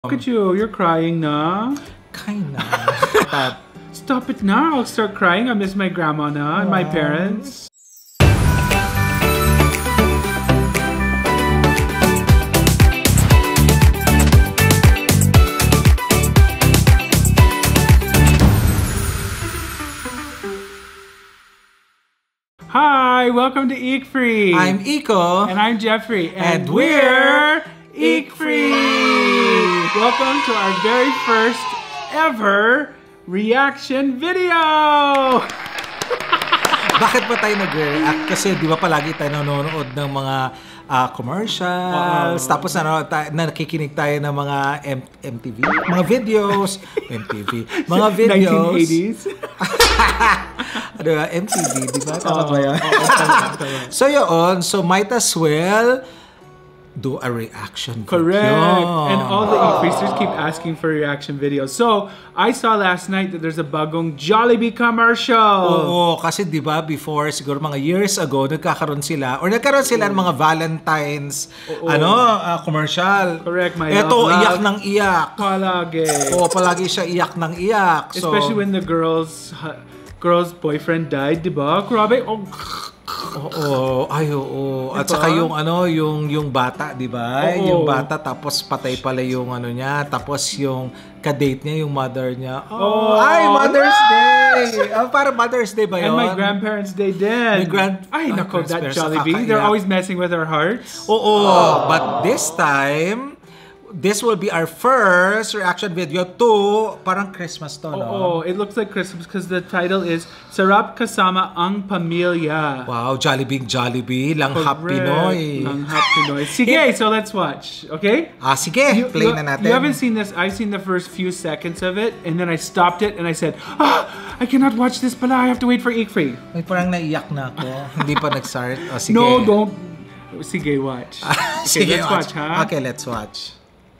Look at you, you're crying na. Kinda. Stop it now, I'll start crying. I miss my grandma na and my parents. Hi, welcome to icfrey. I'm Iko. And I'm Jeffrey. And we're icfrey. Welcome to our very first ever reaction video. Bakit ba tayo nag-react? Kasi di ba palagi tayo nanonood ng mga commercials, tapos nakikinig tayo ng mga MTV, mga videos, MTV, mga videos. 1980s. Ano ba? MTV, di ba? Tama ba yan? So yun, so might as well do a reaction video. Correct. And all the increasers keep asking for reaction videos. So, I saw last night that there's a bagong Jollibee commercial. Oo, kasi di ba before, siguro mga years ago, nagkakaroon sila ng mga Valentine's commercial. Correct, my Ito, love. iyak ng iyak. Palagi. Oo, palagi siya iyak ng iyak. Especially when the girl's boyfriend died, di ba? Grabe. Oh. Oo, ay oo. At saka yung yung bata, 'di ba? Yung bata tapos patay pala yung niya, tapos yung ka-date niya yung mother niya. Ay, Mother's Day. Para Mother's Day ba 'yon? And my grandparents' day din. Ay, nako, that Jollibee. They're always messing with our hearts. Oo, but this time this will be our first reaction video to parang Christmas to, no? Oh, it looks like Christmas because the title is Sarap, Kasama ang Pamilya. Wow, Jollibee, Langhap Pinoy. Langhap Pinoy. Sige, so let's watch, okay? Sige, play na natin. You haven't seen this. I've seen the first few seconds of it, and then I stopped it and I said, I cannot watch this pala. I have to wait for icfrey. May parang naiyak na ako. Hindi pa nag-start. Sige. No, don't. Sige, watch. Sige, let's watch, ha? Okay, let's watch.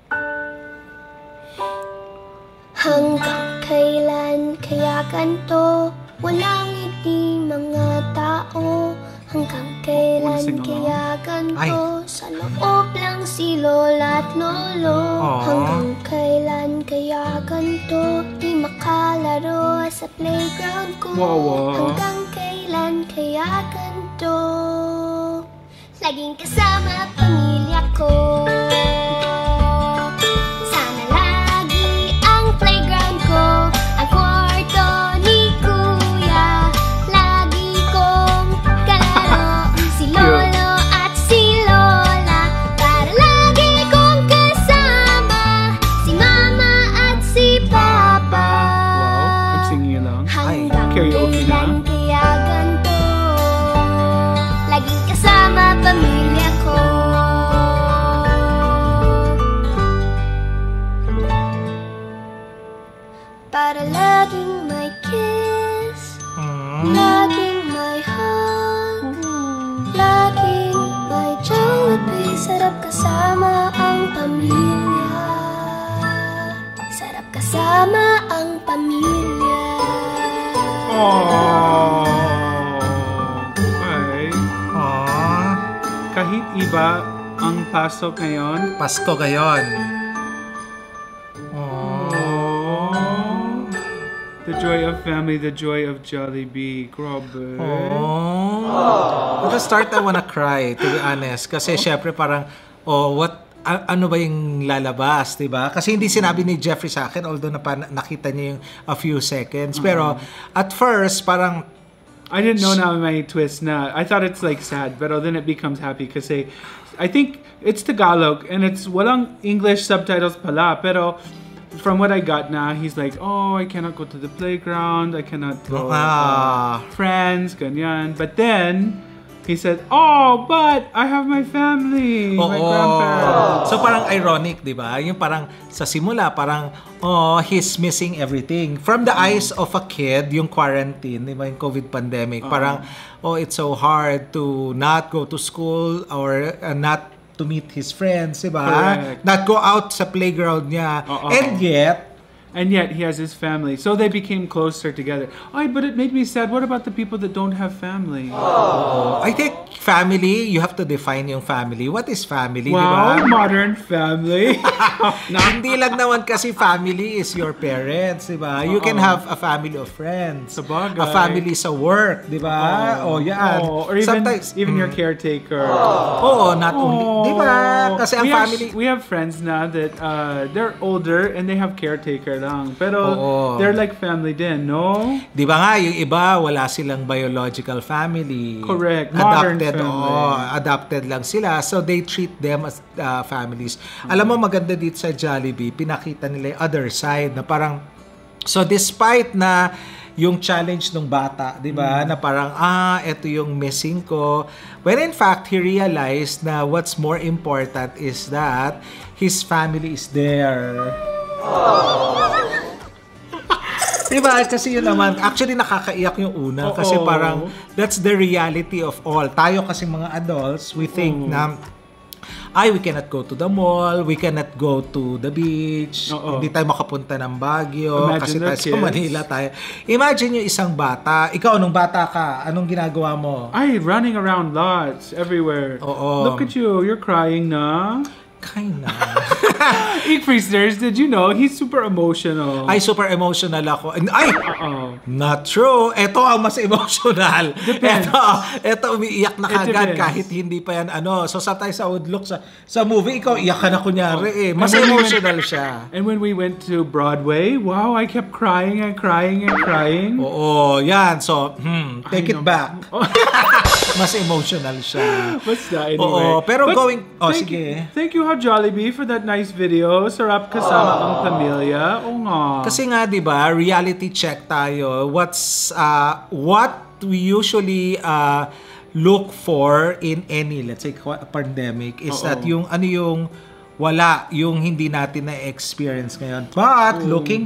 Hanggang kailan kaya ganito? Walang ngiti mga tao. Hanggang kailan kaya ganito? Sa loob lang si lola at lolo. Hanggang kailan kaya ganito? Di makalaro sa playground ko. Hanggang kailan kaya ganito? Laging kasama pamilya ko. Karaoke na. Kaya ganito, laging kasama pamilya ko. Para laging may kiss, laging may hug, laging may Jollibee. Sarap kasama ang pamilya. Sarap kasama ang pamilya. Okay. Kahit iba ang pasok ngayon. Pasko ngayon. The joy of family, the joy of Jollibee. Grabe. At the start, I wanna cry, to be honest. Kasi syempre parang, ano ba yung lalabas, diba? Kasi hindi sinabi ni Jeffrey sa akin, although nakita niya yung a few seconds. Pero at first, parang I didn't know na may twist na. I thought it's like sad, but then it becomes happy kasi I think it's Tagalog and it's walang English subtitles pala. Pero from what I got na, he's like, I cannot go to the playground, I cannot go friends, ganyan. But then he said, but I have my family, my grandparents. So parang ironic, di ba? Yung parang sa simula, parang, he's missing everything. From the eyes of a kid, yung quarantine, di ba? Yung COVID pandemic, parang, it's so hard to not go to school or not to meet his friends, di ba? Not go out sa playground niya. And yet, and yet he has his family. So they became closer together. Ay, but it made me sad. What about the people that don't have family? I think family, you have to define yung family. What is family, Wow, di ba? modern family. Hindi lang naman kasi family is your parents, di ba? You can have a family of friends. Sabagay. A family sa work, di ba? O yan. Or even your caretaker. Oo, not only, di ba? Kasi ang family... We have friends na that they're older and they have caretaker lang. Pero they're like family din, no? Di ba nga, yung iba, wala silang biological family. Correct. Modern Adopted, family. adopted lang sila. So, they treat them as families. Alam mo, maganda dito sa Jollibee, pinakita nila yung other side na parang, so despite na yung challenge ng bata, di ba? Na parang, eto yung missing ko. When in fact, he realized na what's more important is that his family is there. Diba? Kasi yun naman, actually nakakaiyak yung una. Kasi parang, that's the reality of all. Tayo kasi mga adults, we think na, we cannot go to the mall, we cannot go to the beach, hindi tayo makapunta ng Baguio, kasi tayo sa Manila tayo. Imagine yung isang bata, ikaw nung bata ka, anong ginagawa mo? Running around lots, everywhere. Look at you, you're crying na. Kinda. icfrey, did you know he's super emotional? Ay, super emotional ako. Ay! Not true. Ito ang mas emotional. Depends. Ito umiiyak na kagad kahit hindi pa yan ano. So sometimes I would look sa movie, ikaw iyak ka na kunyari eh. Mas emotional siya. And when we went to Broadway, wow, I kept crying and crying and crying. Oo, yan. So, take it back. Mas emotional siya. Basta, anyway. Oo, pero sige. Thank you, Jollibee, for that nice video. Sarap kasama ang pamilya. Oo nga. Kasi nga, di ba, reality check tayo. What we usually look for in any, let's say, pandemic is that yung wala, yung hindi natin na-experience ngayon. But, looking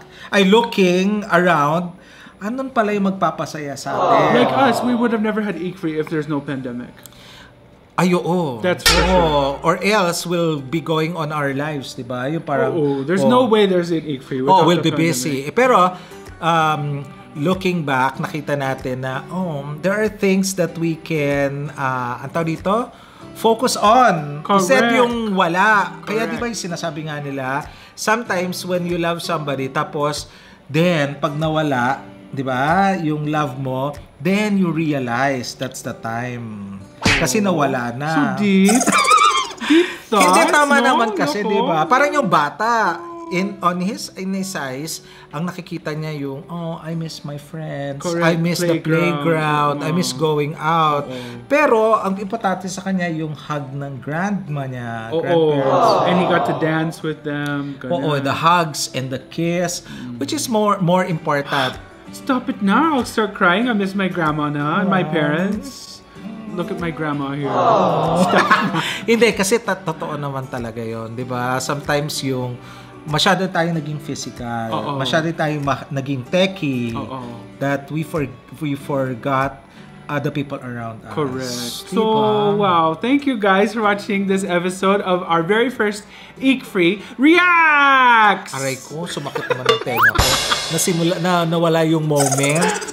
around, andun pala yung magpapasaya sa atin. Like us, we would have never had icfrey if there's no pandemic. Ay, oo. That's for sure. Or else we'll be going on our lives, di ba? Yung parang... There's no way there's an icfrey without we'll the be busy. pandemic. Pero, looking back, nakita natin na, there are things that we can, focus on. Correct. Instead yung wala. Kaya Correct. di ba yung sinasabi nga nila, sometimes when you love somebody, tapos, then, pag nawala, di ba, yung love mo, then you realize that's the time. Kasi nawala na. So deep. Deep thoughts. Hindi tama naman kasi, di ba? Parang yung bata, in his eyes, ang nakikita niya yung, I miss my friends. Correct. I miss the playground. I miss going out. Pero, ang importante sa kanya, yung hug ng grandma niya. Grandparents. And he got to dance with them. The hugs and the kiss, which is more important. Stop it now. I'll start crying. I miss my grandma na and my parents. Look at my grandma here. Hindi, kasi totoo naman talaga yon, di ba? Sometimes yung masyado tayong naging physical, masyado tayong naging techie, that we forgot other people around us. Correct. Diba? So, wow. Thank you guys for watching this episode of our very first icfrey Reacts! Aray ko, sumakit naman ang tenga ko. Nawala yung moment.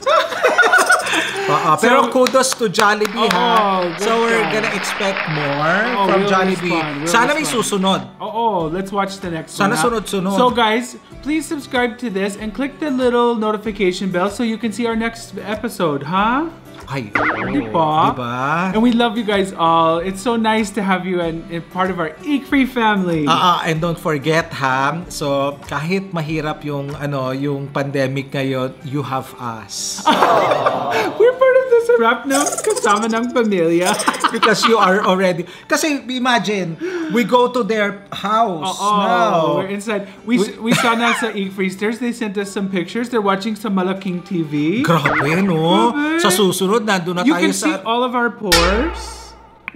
Pero kudos to Jollibee, ha? So, we're gonna expect more from Jollibee. Sana may susunod. Let's watch the next one. Sana sunod-sunod. So, guys, please subscribe to this and click the little notification bell so you can see our next episode, huh? Ay, diba? And we love you guys all. It's so nice to have you and part of our icfrey family. And don't forget, ha? So, kahit mahirap yung pandemic ngayon, you have us. We're part of the Sarap ng Kasama ng Pamilya. Because you are already... Kasi imagine, we go to their house now. We're inside. We saw na sa icfreysters, they sent us some pictures. They're watching sa malaking TV. Grabe, no? Sa susunod, nandun na you tayo can see all of our pores.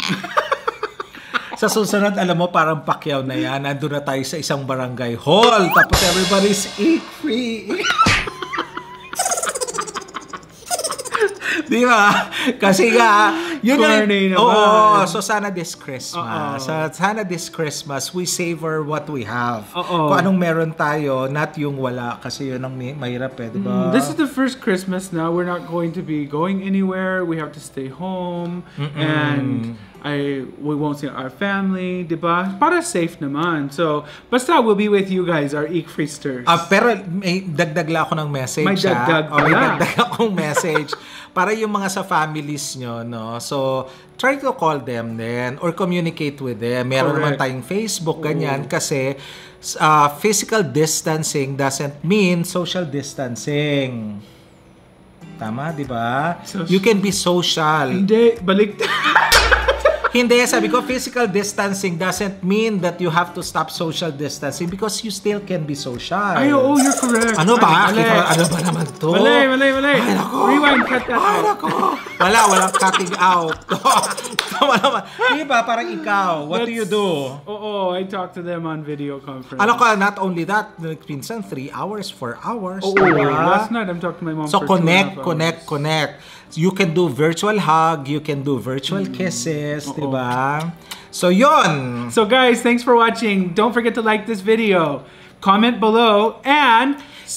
Sa susunod, alam mo, parang Pacquiao na yan. Nandun na tayo sa isang barangay hall. Tapos everybody's icfrey. Di ba? Kasi nga, Corny naman. Oo, so sana this Christmas. Sana this Christmas, we savor what we have. Kung anong meron tayo, not yung wala. Kasi yun ang mahirap diba? This is the first Christmas now. We're not going to be going anywhere. We have to stay home. And we won't see our family, diba? Para safe naman. So, basta we'll be with you guys, our icfreysters. Pero may dagdag lang ako ng message. May dagdag may dagdag akong message para yung mga sa families nyo, no? So, try to call them then or communicate with them. Meron naman tayong Facebook, ganyan, kasi physical distancing doesn't mean social distancing. Tama, di ba? You can be social. Hindi, balik. Hindi, sabi ko, physical distancing doesn't mean that you have to stop social distancing because you still can be social. Ay, oo, you're correct. Ano ba? Ano ba naman to? Mali. Ay, nako. Rewind, cut that. Ay, nako. Walang cutting out. Tama naman. Di ba, parang ikaw, what do you do? Oo, I talk to them on video conference. Ano ka, not only that, pinsan 3 hours, 4 hours. Oo, last night I'm talking to my mom so for 2.5 hours. connect. You can do virtual hug, you can do virtual kisses, diba? So, yun! So guys, thanks for watching. Don't forget to like this video, comment below, and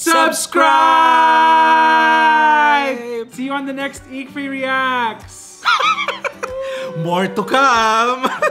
subscribe! See you on the next icfrey Reacts! More to come!